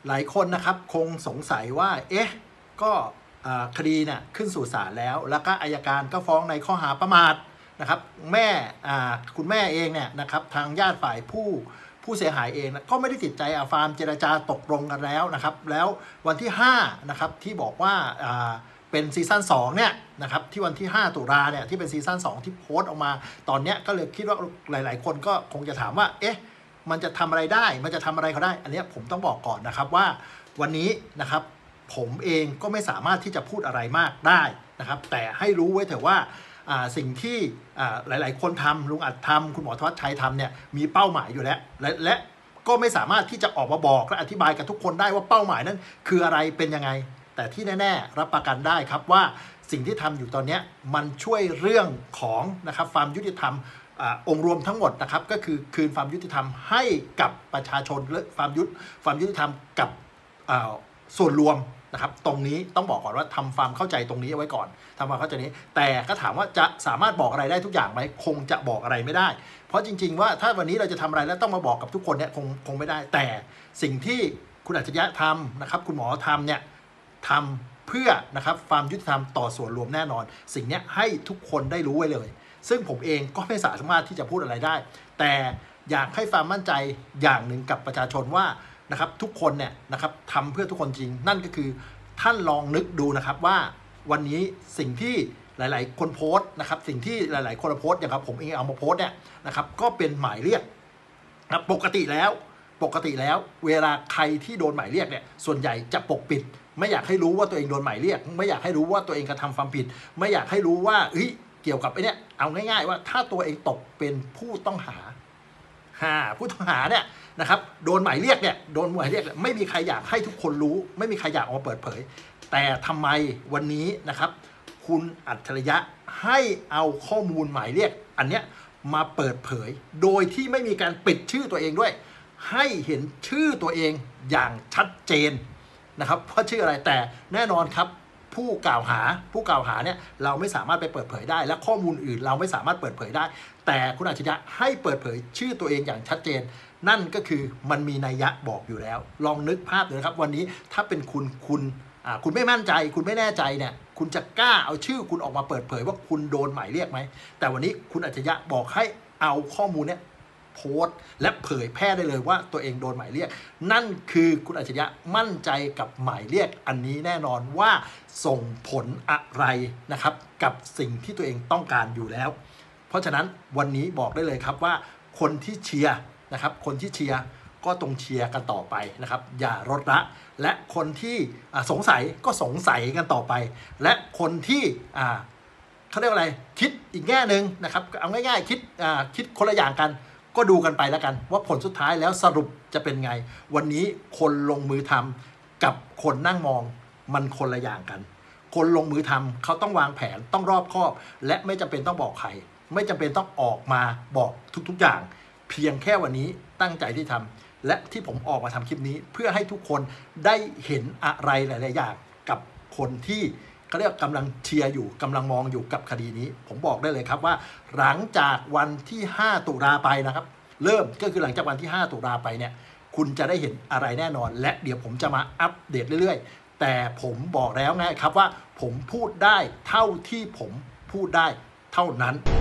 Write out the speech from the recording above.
หลายคนนะครับคงสงสัยว่าเอ๊ะก็คดีเนี่ยขึ้นสู่ศาลแล้วก็อัยการก็ฟ้องในข้อหาประมาทนะครับแม่คุณแม่เองเนี่ยนะครับทางญาติฝ่ายผู้เสียหายเองก็ไม่ได้ติดใจฟาร์มเจรจาตกลงกันแล้วนะครับแล้ววันที่5นะครับที่บอกว่าเป็นซีซั่น2เนี่ยนะครับที่วันที่5ตุลาเนี่ยที่เป็นซีซั่น2ที่โพสต์ออกมาตอนนี้ก็เลยคิดว่าหลายๆคนก็คงจะถามว่าเอ๊ะมันจะทำอะไรได้มันจะทำอะไรเขาได้อันนี้ผมต้องบอกก่อนนะครับว่าวันนี้นะครับผมเองก็ไม่สามารถที่จะพูดอะไรมากได้นะครับแต่ให้รู้ไว้เถอะว่าสิ่งที่หลายๆคนทำลุงอัดทำคุณหมอธวัชชัยทำเนี่ยมีเป้าหมายอยู่แล้วและก็ไม่สามารถที่จะออกมาบอกและอธิบายกับทุกคนได้ว่าเป้าหมายนั้นคืออะไรเป็นยังไงแต่ที่แน่ๆรับประกันได้ครับว่าสิ่งที่ทำอยู่ตอนนี้มันช่วยเรื่องของนะครับความยุติธรรมองค์รวมทั้งหมดนะครับก็คือคืนความยุติธรรมให้กับประชาชนและความยุติธรรมกับส่วนรวมนะครับตรงนี้ต้องบอกก่อนว่าทำความเข้าใจตรงนี้เอาไว้ก่อนทำความเข้าใจนี้แต่ก็ถามว่าจะสามารถบอกอะไรได้ทุกอย่างไหมคงจะบอกอะไรไม่ได้เพราะจริงๆว่าถ้าวันนี้เราจะทำอะไรแล้วต้องมาบอกกับทุกคนเนี่ยคงไม่ได้แต่สิ่งที่คุณอัจฉริยะทำนะครับคุณหมอทำเนี่ยทำเพื่อนะครับความยุติธรรมต่อส่วนรวมแน่นอนสิ่งนี้ให้ทุกคนได้รู้ไว้เลยซึ่งผมเองก็ไม่สามารถที่จะพูดอะไรได้แต่อยากให้ความมั่นใจอย่างหนึ่งกับประชาชนว่านะครับทุกคนเนี่ยนะครับทำเพื่อทุกคนจริงนั่นก็คือท่านลองนึกดูนะครับว่าวันนี้สิ่งที่หลายๆคนโพสต์นะครับสิ่งที่หลายๆคนโพสต์อย่างครับผมเองเอามาโพสต์เนี่ยนะครับก็เป็นหมายเรียกนะปกติแล้วเวลาใครที่โดนหมายเรียกเนี่ยส่วนใหญ่จะปกปิดไม่อยากให้รู้ว่าตัวเองโดนหมายเรียกไม่อยากให้รู้ว่าตัวเองกระทำความผิดไม่อยากให้รู้ว่าเกี่ยวกับไอ้นี่เอาง่ายๆว่าถ้าตัวเองตกเป็นผู้ต้องหาเนี่ยนะครับโดนหมายเรียกเนี่ยไม่มีใครอยากให้ทุกคนรู้ไม่มีใครอยากออกมาเปิดเผยแต่ทำไมวันนี้นะครับคุณอัจฉริยะให้เอาข้อมูลหมายเรียกอันเนี้ยมาเปิดเผยโดยที่ไม่มีการปิดชื่อตัวเองด้วยให้เห็นชื่อตัวเองอย่างชัดเจนนะครับว่าชื่ออะไรแต่แน่นอนครับผู้กล่าวหาเนี่ยเราไม่สามารถไปเปิดเผยได้และข้อมูลอื่นเราไม่สามารถเปิดเผยได้แต่คุณอัจฉริยะให้เปิดเผยชื่อตัวเองอย่างชัดเจนนั่นก็คือมันมีนัยยะบอกอยู่แล้วลองนึกภาพดูนะครับวันนี้ถ้าเป็นคุณไม่มั่นใจคุณไม่แน่ใจเนี่ยคุณจะกล้าเอาชื่อคุณออกมาเปิดเผยว่าคุณโดนหมายเรียกไหมแต่วันนี้คุณอัจฉริยะบอกให้เอาข้อมูลเนี่ยโพสต์และเผยแพร่ได้เลยว่าตัวเองโดนหมายเรียกนั่นคือคุณอัจฉริยะมั่นใจกับหมายเรียกอันนี้แน่นอนว่าส่งผลอะไรนะครับกับสิ่งที่ตัวเองต้องการอยู่แล้วเพราะฉะนั้นวันนี้บอกได้เลยครับว่าคนที่เชียร์นะครับคนที่เชียร์ก็ต้องเชียร์กันต่อไปนะครับอย่าลดละและคนที่สงสัยก็สงสัยกันต่อไปและคนที่เขาเรียกอะไรคิดอีกแง่หนึ่งนะครับเอาง่ายๆคิดคนละอย่างกันก็ดูกันไปแล้วกันว่าผลสุดท้ายแล้วสรุปจะเป็นไงวันนี้คนลงมือทำกับคนนั่งมองมันคนละอย่างกันคนลงมือทำเขาต้องวางแผนต้องรอบคอบและไม่จำเป็นต้องบอกใครไม่จำเป็นต้องออกมาบอกทุกๆอย่างเพียงแค่วันนี้ตั้งใจที่ทำและที่ผมออกมาทำคลิปนี้เพื่อให้ทุกคนได้เห็นอะไรหลายๆอย่างกับคนที่เขาเรียกกำลังเชียร์อยู่กำลังมองอยู่กับคดีนี้ผมบอกได้เลยครับว่าหลังจากวันที่5ตุลาไปนะครับเริ่มก็คือหลังจากวันที่5ตุลาไปเนี่ยคุณจะได้เห็นอะไรแน่นอนและเดี๋ยวผมจะมาอัปเดตเรื่อยๆแต่ผมบอกแล้วไงครับว่าผมพูดได้เท่าที่ผมพูดได้เท่านั้น